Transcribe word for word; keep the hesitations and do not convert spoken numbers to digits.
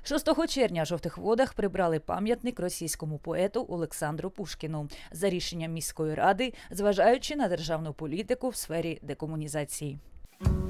шостого червня в Жовтих Водах прибрали пам'ятник російському поету Олександру Пушкіну за рішенням міської ради, зважаючи на державну політику в сфері декомунізації.